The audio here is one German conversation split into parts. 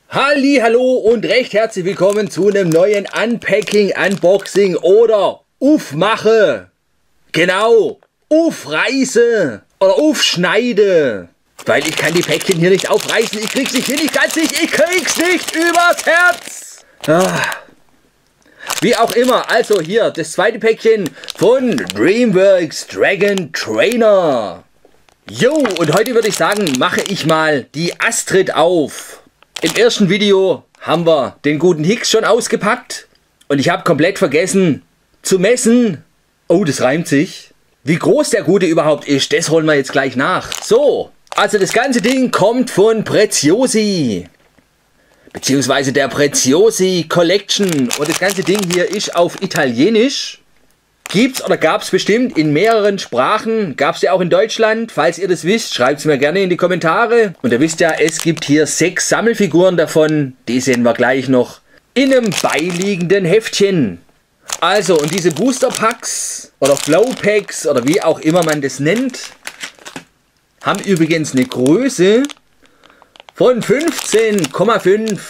Halli, hallo und recht herzlich willkommen zu einem neuen Unpacking, Unboxing oder Aufmache. Genau, aufreiße oder aufschneide. Weil ich kann die Päckchen hier nicht aufreißen, ich krieg's nicht hin, ich kann's nicht, ich krieg's nicht übers Herz. Wie auch immer, also hier das zweite Päckchen von DreamWorks Dragon Trainer. Jo, und heute würde ich sagen, mache ich mal die Astrid auf. Im ersten Video haben wir den guten Hicks schon ausgepackt und ich habe komplett vergessen zu messen. Oh, das reimt sich. Wie groß der Gute überhaupt ist, das holen wir jetzt gleich nach. So, also das ganze Ding kommt von Preziosi. Beziehungsweise der Preziosi Collection. Und das ganze Ding hier ist auf Italienisch. Gibt's oder gab's bestimmt in mehreren Sprachen. Gab's ja auch in Deutschland. Falls ihr das wisst, schreibt es mir gerne in die Kommentare. Und ihr wisst ja, es gibt hier 6 Sammelfiguren davon. Die sehen wir gleich noch in einem beiliegenden Heftchen. Also, und diese Booster Packs oder Flow Packs oder wie auch immer man das nennt, haben übrigens eine Größe von 15,5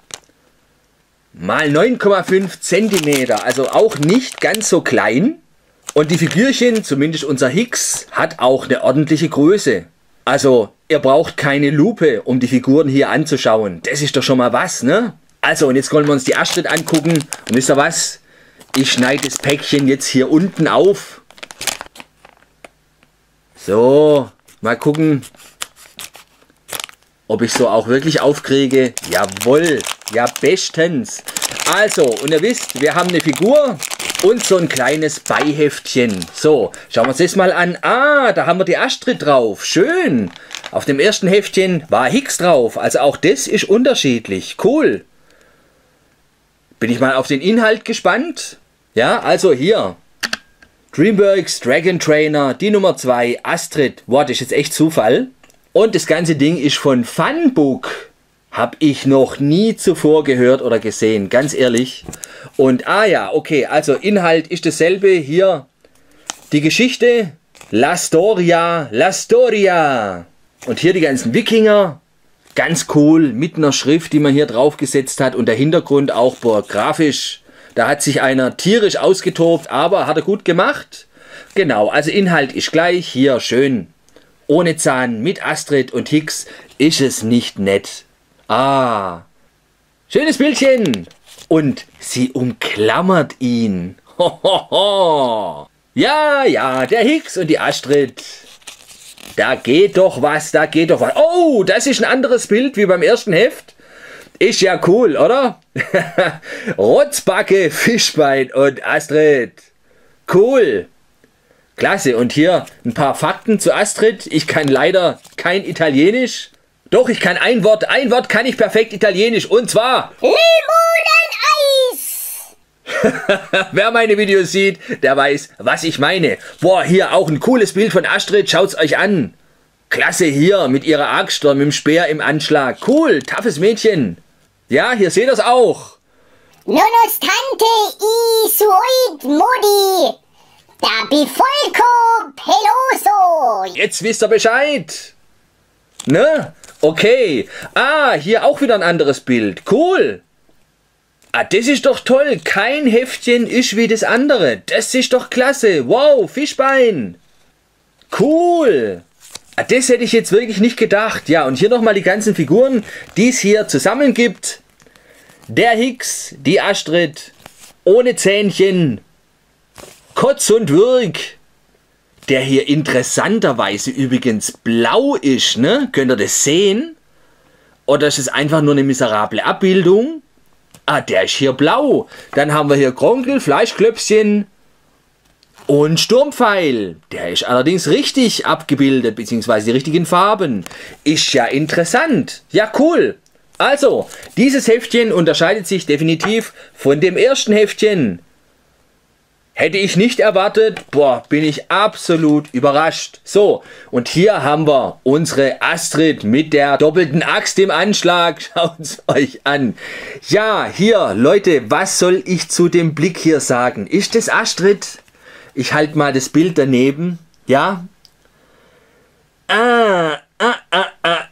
mal 9,5 cm, also auch nicht ganz so klein. Und die Figürchen, zumindest unser Hicks, hat auch eine ordentliche Größe. Also ihr braucht keine Lupe, um die Figuren hier anzuschauen. Das ist doch schon mal was, ne? Also, und jetzt wollen wir uns die Astrid angucken. Und wisst ihr was? Ich schneide das Päckchen jetzt hier unten auf. So, mal gucken, ob ich so auch wirklich aufkriege. Jawohl, ja bestens. Also, und ihr wisst, wir haben eine Figur und so ein kleines Beiheftchen. So, schauen wir uns das mal an. Ah, da haben wir die Astrid drauf. Schön. Auf dem ersten Heftchen war Hicks drauf. Also auch das ist unterschiedlich. Cool. Bin ich mal auf den Inhalt gespannt. Ja, also hier. DreamWorks Dragon Trainer, die Nummer 2, Astrid. Boah, das ist jetzt echt Zufall. Und das ganze Ding ist von Funbook. Habe ich noch nie zuvor gehört oder gesehen, ganz ehrlich. Und ja, okay, also Inhalt ist dasselbe. Hier die Geschichte, La Storia, La Storia. Und hier die ganzen Wikinger, ganz cool, mit einer Schrift, die man hier drauf gesetzt hat. Und der Hintergrund auch, boah, grafisch, da hat sich einer tierisch ausgetobt, aber hat er gut gemacht. Genau, also Inhalt ist gleich, hier schön. Ohne Zahn, mit Astrid und Hicks, ist es nicht nett. Ah, schönes Bildchen. Und sie umklammert ihn. Hohoho. Ja, ja, der Hicks und die Astrid. Da geht doch was, da geht doch was. Oh, das ist ein anderes Bild wie beim ersten Heft. Ist ja cool, oder? Rotzbacke, Fischbein und Astrid. Cool. Klasse, und hier ein paar Fakten zu Astrid. Ich kann leider kein Italienisch. Doch, ich kann ein Wort kann ich perfekt Italienisch, und zwar Limoneneis. Wer meine Videos sieht, der weiß, was ich meine. Boah, hier auch ein cooles Bild von Astrid, schaut's euch an. Klasse hier, mit ihrer Axt oder mit dem Speer im Anschlag. Cool, toughes Mädchen. Ja, hier seht ihr es auch. Nonostante I suoi modi. Da bifolco peloso. Jetzt wisst ihr Bescheid. Ne? Okay. Ah, hier auch wieder ein anderes Bild. Cool. Ah, das ist doch toll. Kein Heftchen ist wie das andere. Das ist doch klasse. Wow, Fischbein. Cool. Ah, das hätte ich jetzt wirklich nicht gedacht. Ja, und hier nochmal die ganzen Figuren, die es hier zusammen gibt. Der Hicks, die Astrid, ohne Zähnchen, Kotz und Würg, der hier interessanterweise übrigens blau ist, ne? Könnt ihr das sehen? Oder ist es einfach nur eine miserable Abbildung? Ah, der ist hier blau. Dann haben wir hier Kronkel, Fleischklöpfchen und Sturmpfeil. Der ist allerdings richtig abgebildet, beziehungsweise die richtigen Farben. Ist ja interessant. Ja, cool. Also, dieses Heftchen unterscheidet sich definitiv von dem ersten Heftchen. Hätte ich nicht erwartet, boah, bin ich absolut überrascht. So, und hier haben wir unsere Astrid mit der doppelten Axt im Anschlag. Schaut es euch an. Ja, hier, Leute, was soll ich zu dem Blick hier sagen? Ist das Astrid? Ich halte mal das Bild daneben. Ja?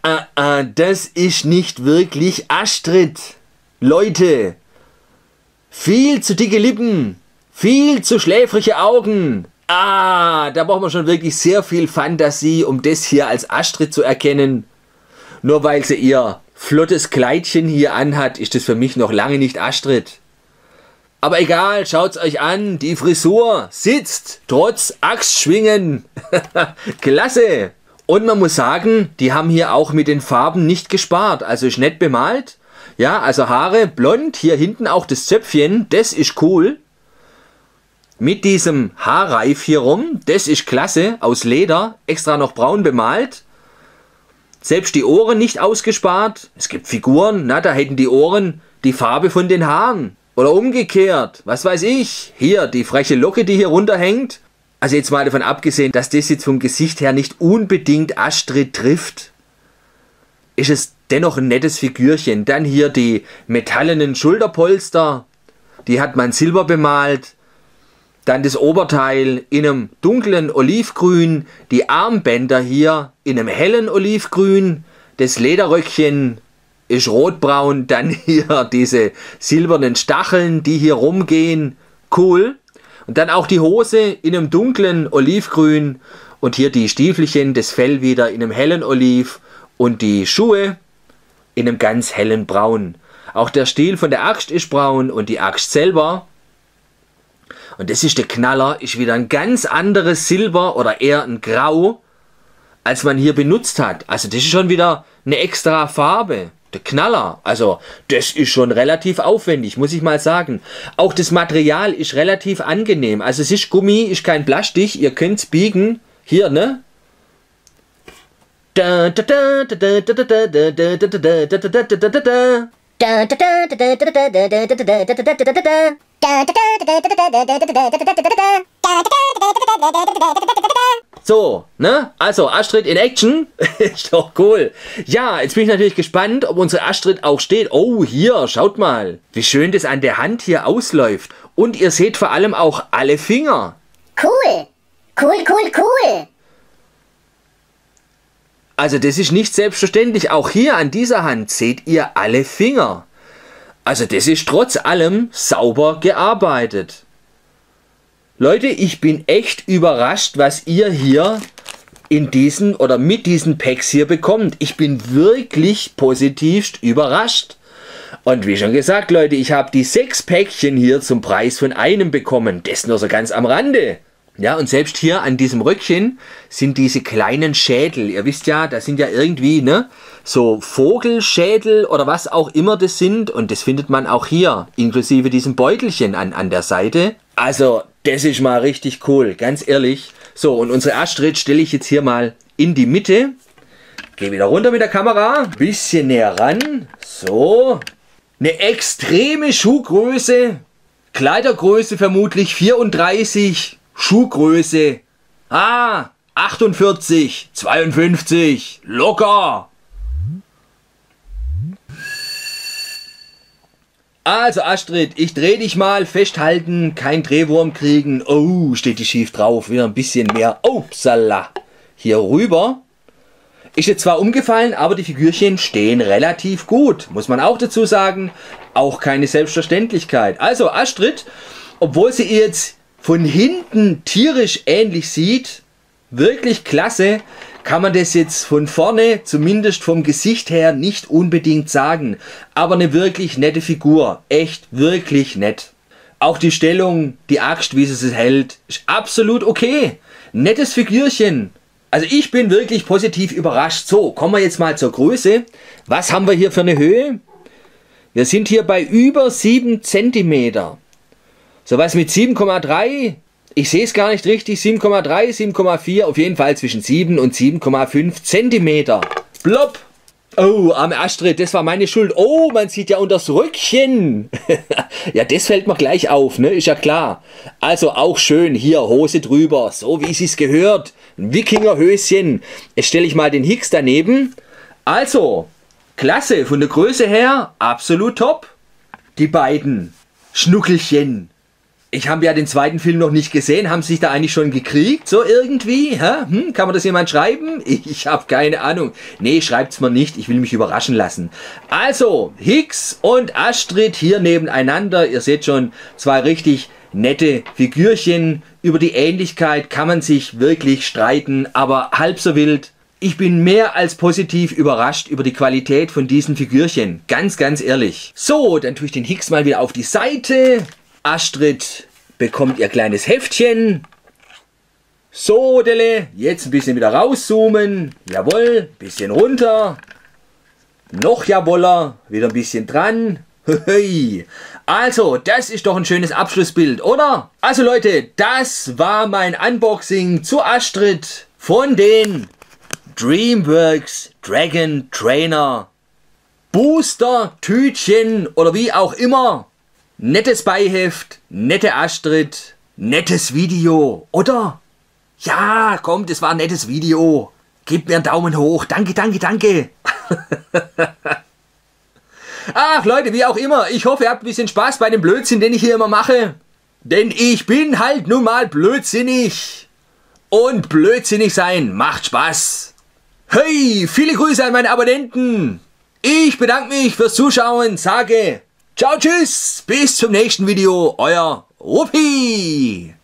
das ist nicht wirklich Astrid. Leute, viel zu dicke Lippen, viel zu schläfrige Augen. Da braucht man schon wirklich sehr viel Fantasie, um das hier als Astrid zu erkennen. Nur weil sie ihr flottes Kleidchen hier anhat, ist das für mich noch lange nicht Astrid. Aber egal, schaut's euch an, die Frisur sitzt, trotz Axtschwingen. Klasse! Und man muss sagen, die haben hier auch mit den Farben nicht gespart, also ist nett bemalt. Ja, also Haare blond, hier hinten auch das Zöpfchen, das ist cool. Mit diesem Haarreif hier rum, das ist klasse, aus Leder, extra noch braun bemalt. Selbst die Ohren nicht ausgespart. Es gibt Figuren, na, da hätten die Ohren die Farbe von den Haaren. Oder umgekehrt, was weiß ich. Hier, die freche Locke, die hier runterhängt. Also jetzt mal davon abgesehen, dass das jetzt vom Gesicht her nicht unbedingt Astrid trifft, ist es dennoch ein nettes Figürchen. Dann hier die metallenen Schulterpolster, die hat man silber bemalt. Dann das Oberteil in einem dunklen Olivgrün, die Armbänder hier in einem hellen Olivgrün, das Lederröckchen ist rotbraun, dann hier diese silbernen Stacheln, die hier rumgehen, cool. Und dann auch die Hose in einem dunklen Olivgrün und hier die Stiefelchen, das Fell wieder in einem hellen Oliv und die Schuhe in einem ganz hellen Braun. Auch der Stiel von der Axt ist braun und die Axt selber. Und das ist der Knaller, ist wieder ein ganz anderes Silber oder eher ein Grau, als man hier benutzt hat. Also das ist schon wieder eine extra Farbe. Der Knaller, also das ist schon relativ aufwendig, muss ich mal sagen. Auch das Material ist relativ angenehm. Also es ist Gummi, ist kein Plastik, ihr könnt es biegen. Hier, ne? So, ne? Also Astrid in Action. Ist doch cool. Ja, jetzt bin ich natürlich gespannt, ob unsere Astrid auch steht. Oh, hier, schaut mal. Wie schön das an der Hand hier ausläuft. Und ihr seht vor allem auch alle Finger. Cool. Cool. Also das ist nicht selbstverständlich. Auch hier an dieser Hand seht ihr alle Finger. Also das ist trotz allem sauber gearbeitet. Leute, ich bin echt überrascht, was ihr hier in diesen oder mit diesen Packs hier bekommt. Ich bin wirklich positivst überrascht. Und wie schon gesagt, Leute, ich habe die 6 Päckchen hier zum Preis von einem bekommen. Das nur so ganz am Rande. Ja, und selbst hier an diesem Röckchen sind diese kleinen Schädel. Ihr wisst ja, das sind ja irgendwie, ne, so Vogelschädel oder was auch immer das sind. Und das findet man auch hier, inklusive diesem Beutelchen an der Seite. Also, das ist mal richtig cool, ganz ehrlich. So, und unsere Astrid stelle ich jetzt hier mal in die Mitte. Gehe wieder runter mit der Kamera. Bisschen näher ran. So. Eine extreme Schuhgröße. Kleidergröße vermutlich 34. Schuhgröße. 48, 52. Locker. Also Astrid, ich drehe dich mal, festhalten, kein Drehwurm kriegen. Oh, steht die schief drauf, wieder ein bisschen mehr. Upsala. Hier rüber. Ist jetzt zwar umgefallen, aber die Figürchen stehen relativ gut. Muss man auch dazu sagen, auch keine Selbstverständlichkeit. Also Astrid, obwohl sie jetzt von hinten tierisch ähnlich sieht, wirklich klasse, kann man das jetzt von vorne, zumindest vom Gesicht her, nicht unbedingt sagen. Aber eine wirklich nette Figur. Echt, wirklich nett. Auch die Stellung, die Axt, wie sie es hält, ist absolut okay. Nettes Figürchen. Also ich bin wirklich positiv überrascht. So, kommen wir jetzt mal zur Größe. Was haben wir hier für eine Höhe? Wir sind hier bei über 7 cm. So was mit 7,3. Ich sehe es gar nicht richtig. 7,3, 7,4. Auf jeden Fall zwischen 7 und 7,5 cm. Plopp. Oh, arme Astrid, das war meine Schuld. Oh, man sieht ja unter das Röckchen. Ja, das fällt mir gleich auf, ne? Ist ja klar. Also auch schön hier Hose drüber. So wie es sich gehört. Ein Wikingerhöschen. Jetzt stelle ich mal den Hicks daneben. Also, klasse. Von der Größe her absolut top. Die beiden Schnuckelchen. Ich habe ja den zweiten Film noch nicht gesehen. Haben Sie sich da eigentlich schon gekriegt? So irgendwie? Hä? Kann man das jemand schreiben? Ich habe keine Ahnung. Nee, schreibt's mir nicht. Ich will mich überraschen lassen. Also, Hicks und Astrid hier nebeneinander. Ihr seht schon, zwei richtig nette Figürchen. Über die Ähnlichkeit kann man sich wirklich streiten, aber halb so wild. Ich bin mehr als positiv überrascht über die Qualität von diesen Figürchen. Ganz, ganz ehrlich. So, dann tue ich den Hicks mal wieder auf die Seite. Astrid bekommt ihr kleines Heftchen. So, Delle, jetzt ein bisschen wieder rauszoomen. Jawohl, bisschen runter. Noch jawoller, wieder ein bisschen dran. Also, das ist doch ein schönes Abschlussbild, oder? Also Leute, das war mein Unboxing zu Astrid von den DreamWorks Dragon Trainer Booster Tütchen oder wie auch immer. Nettes Beiheft, nette Astrid, nettes Video, oder? Ja, komm, das war ein nettes Video. Gebt mir einen Daumen hoch. Danke, danke, danke. Ach Leute, wie auch immer, ich hoffe, ihr habt ein bisschen Spaß bei dem Blödsinn, den ich hier immer mache. Denn ich bin halt nun mal blödsinnig. Und blödsinnig sein macht Spaß. Hey, viele Grüße an meine Abonnenten. Ich bedanke mich fürs Zuschauen, sage ciao, tschüss, bis zum nächsten Video, euer Ruppi.